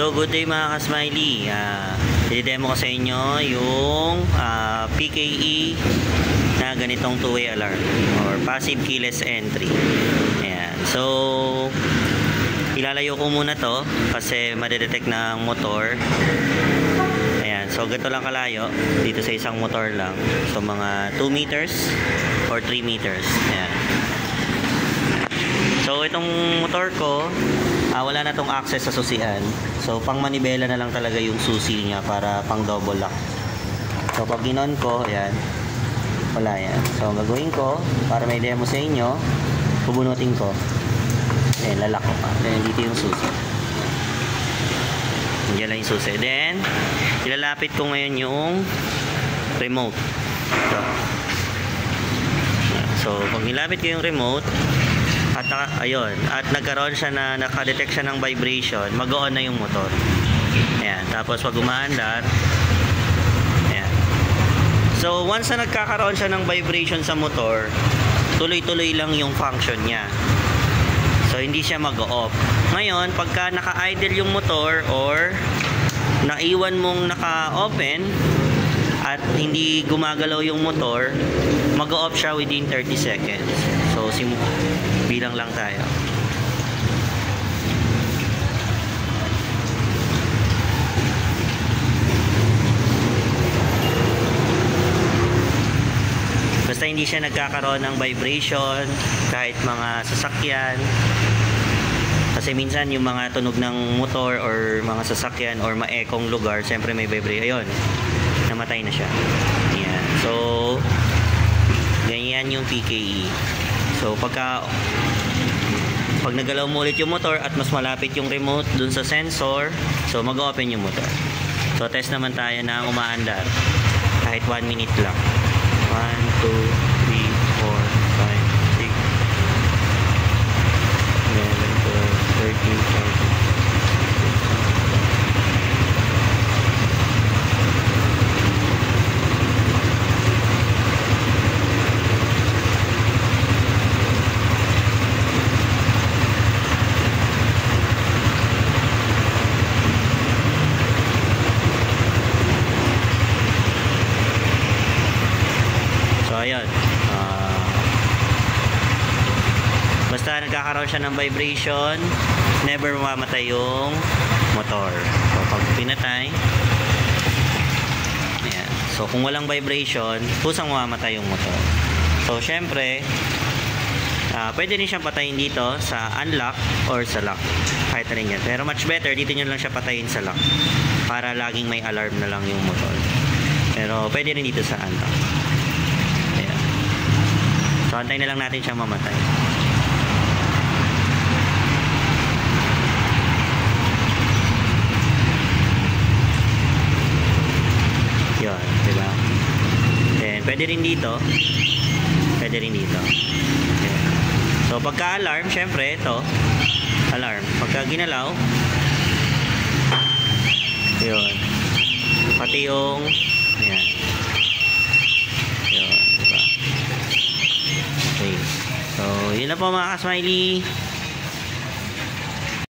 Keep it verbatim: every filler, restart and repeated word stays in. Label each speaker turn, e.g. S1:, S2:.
S1: So, good day mga ka-smiley. Uh, i-demo ko sa inyo yung uh, P K E na ganitong two-way alarm or passive keyless entry. Ayan. So, ilalayo ko muna to kasi madedetect ng motor. Ayan. So, ganito lang kalayo dito sa isang motor lang. So, mga two meters or three meters. Ayan. So, itong motor ko, ah, wala na tong access sa susian. So, pang manibela na lang talaga yung susi niya para pang double lock. So, pag ginon ko, ayan, wala yan. So, ang gagawin ko, para may demo sa inyo, pubunutin ko. Ayan, lalak ko pa. Then, dito yung susi. Diyan lang yung susi. Then, ilalapit ko ngayon yung remote. So, so pag nilapit ko yung remote, at ayun, at nagkaroon siya na nakadetect siya ng vibration, mag-on na yung motor. Ayan, tapos pag umaandar, ayan. So once na nagkakaroon siya ng vibration sa motor, tuloy-tuloy lang yung function niya. So hindi siya mag-off. Ngayon, pagka naka-idle yung motor or naiwan mong naka-open at hindi gumagalaw yung motor, mag-off siya within thirty seconds. So sim bilang lang tayo. Basta hindi siya nagkakaroon ng vibration kahit mga sasakyan. Kasi minsan yung mga tunog ng motor or mga sasakyan or maekong lugar, siyempre may vibration. Ayun, namatay na siya. Ayan. So ganyan yung P K E. So pagka pag nagalaw mo ulit yung motor at mas malapit yung remote dun sa sensor, so mag-open yung motor. So test naman tayo na umaandar kahit one minute lang. one, two, three, four, five, six, eleven, twelve, thirteen, fourteen. Ayan, uh, basta nagkakaroon siya ng vibration, never mamamatay yung motor. So pag pinatay, ayan. So kung walang vibration, kusang mamamatay yung motor. So syempre, uh, pwede rin siyang patayin dito sa unlock or sa lock, kahit rin yan. Pero much better, dito nyo lang siya patayin sa lock para laging may alarm na lang yung motor. Pero pwede rin dito sa unlock. So, antayin na lang natin siyang mamatay. Yun, diba? Then, pwede rin dito. Pwede rin dito. Okay. So, pagka-alarm, syempre, ito. Alarm. Pagka ginalaw, yun. Pati yung, ayan. So, yun na po mga ka-smiley.